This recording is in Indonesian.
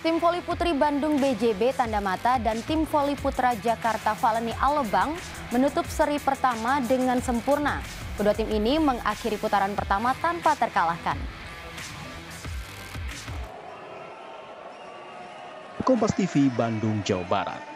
Tim voli putri Bandung BJB Tanda Mata dan tim voli putra Jakarta Valeni Alebang menutup seri pertama dengan sempurna. Kedua tim ini mengakhiri putaran pertama tanpa terkalahkan. Kompas TV Bandung, Jawa Barat.